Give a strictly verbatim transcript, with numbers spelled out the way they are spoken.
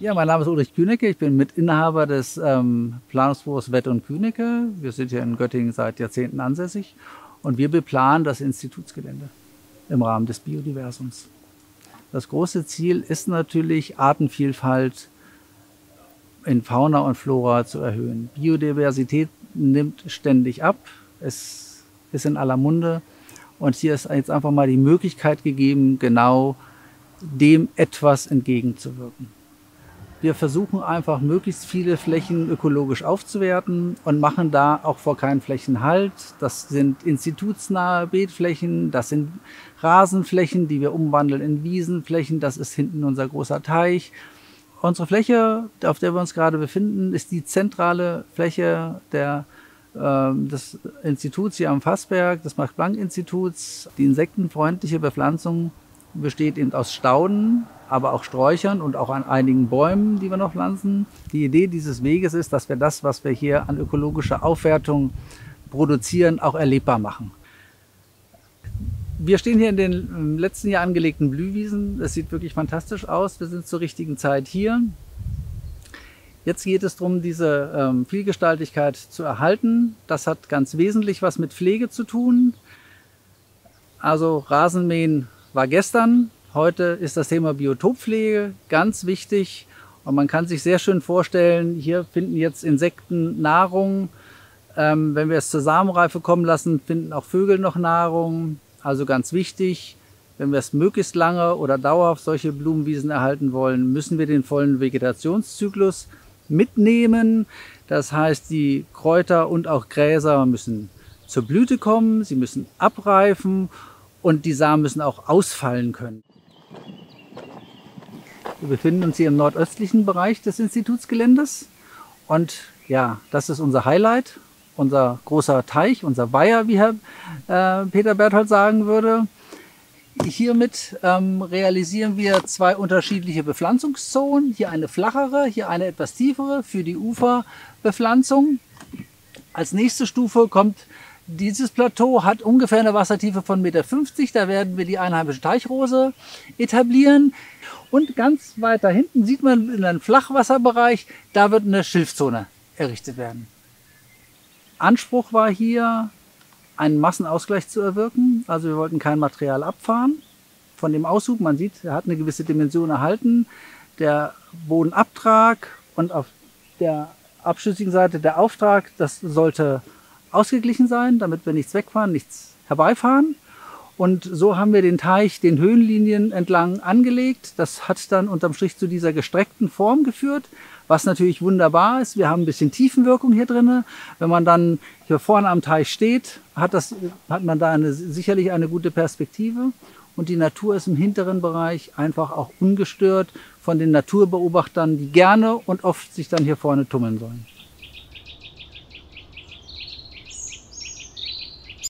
Ja, mein Name ist Ulrich Kühnecke. Ich bin Mitinhaber des ähm, Planungsbüros Wett und Kühnecke. Wir sind hier in Göttingen seit Jahrzehnten ansässig und wir beplanen das Institutsgelände im Rahmen des Biodiversums. Das große Ziel ist natürlich, Artenvielfalt in Fauna und Flora zu erhöhen. Biodiversität nimmt ständig ab, es ist in aller Munde und hier ist jetzt einfach mal die Möglichkeit gegeben, genau dem etwas entgegenzuwirken. Wir versuchen einfach, möglichst viele Flächen ökologisch aufzuwerten und machen da auch vor keinen Flächen Halt. Das sind institutsnahe Beetflächen, das sind Rasenflächen, die wir umwandeln in Wiesenflächen. Das ist hinten unser großer Teich. Unsere Fläche, auf der wir uns gerade befinden, ist die zentrale Fläche der, äh, des Instituts hier am Fassberg, des Max-Planck-Instituts. Die insektenfreundliche Bepflanzung besteht eben aus Stauden, aber auch Sträuchern und auch an einigen Bäumen, die wir noch pflanzen. Die Idee dieses Weges ist, dass wir das, was wir hier an ökologischer Aufwertung produzieren, auch erlebbar machen. Wir stehen hier in den im letzten Jahr angelegten Blühwiesen. Es sieht wirklich fantastisch aus. Wir sind zur richtigen Zeit hier. Jetzt geht es darum, diese ähm, Vielgestaltigkeit zu erhalten. Das hat ganz wesentlich was mit Pflege zu tun. Also Rasenmähen war gestern. Heute ist das Thema Biotoppflege ganz wichtig. Und man kann sich sehr schön vorstellen, hier finden jetzt Insekten Nahrung. Ähm, wenn wir es zur Samenreife kommen lassen, finden auch Vögel noch Nahrung. Also ganz wichtig, wenn wir es möglichst lange oder dauerhaft solche Blumenwiesen erhalten wollen, müssen wir den vollen Vegetationszyklus mitnehmen. Das heißt, die Kräuter und auch Gräser müssen zur Blüte kommen, sie müssen abreifen und die Samen müssen auch ausfallen können. Wir befinden uns hier im nordöstlichen Bereich des Institutsgeländes und ja, das ist unser Highlight. Unser großer Teich, unser Weiher, wie Herr äh, Peter Berthold sagen würde. Hiermit ähm, realisieren wir zwei unterschiedliche Bepflanzungszonen. Hier eine flachere, hier eine etwas tiefere für die Uferbepflanzung. Als nächste Stufe kommt dieses Plateau, hat ungefähr eine Wassertiefe von eins Komma fünfzig Meter. Da werden wir die einheimische Teichrose etablieren. Und ganz weiter hinten sieht man in einem Flachwasserbereich, da wird eine Schilfzone errichtet werden. Anspruch war hier, einen Massenausgleich zu erwirken. Also wir wollten kein Material abfahren von dem Aushub. Man sieht, er hat eine gewisse Dimension erhalten. Der Bodenabtrag und auf der abschüssigen Seite der Auftrag, das sollte ausgeglichen sein, damit wir nichts wegfahren, nichts herbeifahren. Und so haben wir den Teich den Höhenlinien entlang angelegt. Das hat dann unterm Strich zu dieser gestreckten Form geführt, was natürlich wunderbar ist. Wir haben ein bisschen Tiefenwirkung hier drin. Wenn man dann hier vorne am Teich steht, hat, das, hat man da eine, sicherlich eine gute Perspektive. Und die Natur ist im hinteren Bereich einfach auch ungestört von den Naturbeobachtern, die gerne und oft sich dann hier vorne tummeln sollen.